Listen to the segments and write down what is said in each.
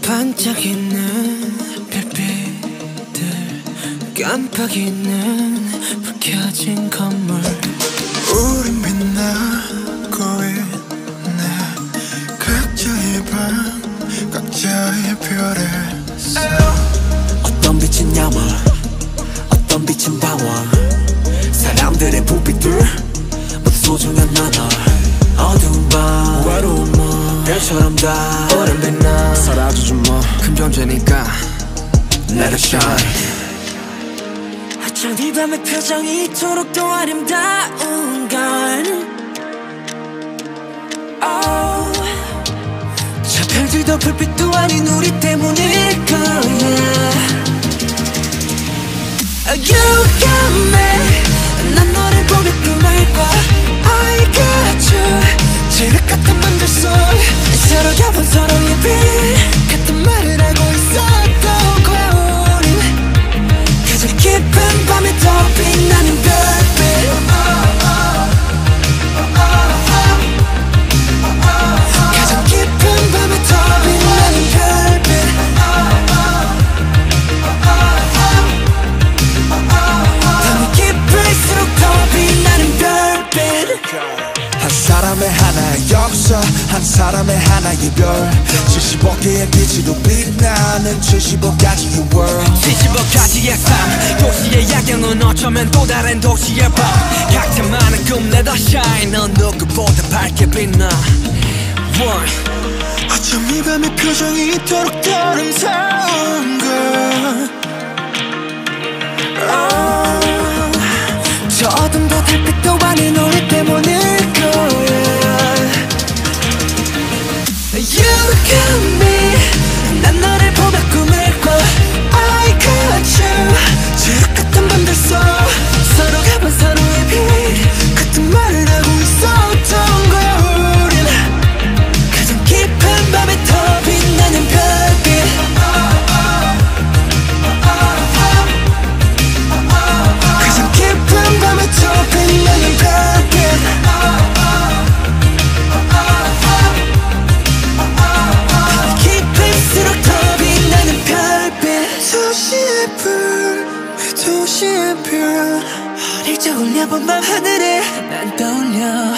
반짝이는 별빛들, 깜빡이는 불 켜진 건물. 우린 빛나고 있네. 각자의 방, 각자의 별에서. 어떤 빛은 야망, 어떤 빛은 방황. 사람들의 불빛들 모두 소중한 나날. 어두운 밤, 외로운 밤, 별처럼 다 오랜 빛나. 사라져줘 뭐, 큰 존재니까 Let it shine. 어쩜 이 밤의 표정이 이토록 또 아름다운 건 저 별들도 불빛도 아닌 우리 때문일 거야. You got me, 난 너를 보며 꿈을 꿔. I got you, 지륵 같은 맘들 속 서로 겹은 서로의 빛 같은 말을 하고 있었던 거야. 우린 가장 깊은 밤에 더 빛나는 별빛. 가장 깊은 밤에 더 빛나는 별빛. 밤이 깊을수록 더 빛나는 별빛. 한 사람의 하나의 역사, 한 사람의 하나의 별. 75개의 빛으로 빛나는 75가지의 world. 75가지의 삶, 도시의 야경은 어쩌면 또 다른 도시의 밤. 각자 많은 꿈 let us shine, 넌 누구보다 밝게 빛나. 어쩜 이 밤의 표정이 이토록 더 아름다운 걸. 저 어둠도 달빛도 아닌 우리 때문일 거야. You got me, 난 너를 보며 꿈을 꿔. I got you, 지옥 같은 밤들 속 서로 가본 서로의 빛 같은 말을 하고 있었던 거야. 우린 가장 깊은 밤에 더 빛나는 별빛. 가장 깊은 밤에 더 빛나는 별빛. 깊을수록 더 빛나는 별빛. 도시의 불, 도시의 별. 어릴 적 올려본 밤 하늘에 난 떠올려.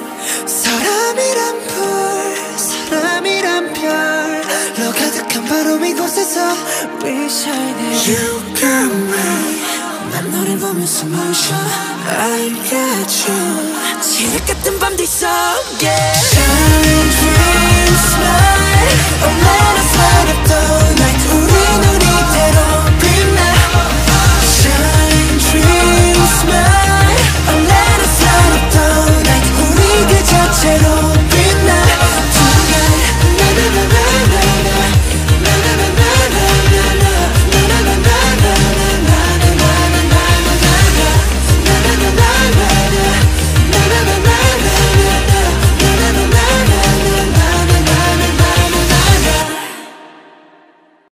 사람이란 불, 사람이란 별로 가득한 바로 이곳에서 We shine. You got me, 난 너를 보면서 숨을 쉬어. I got you, 지륵 같은 밤들 속에 Shine, dream, smile, oh let us light up the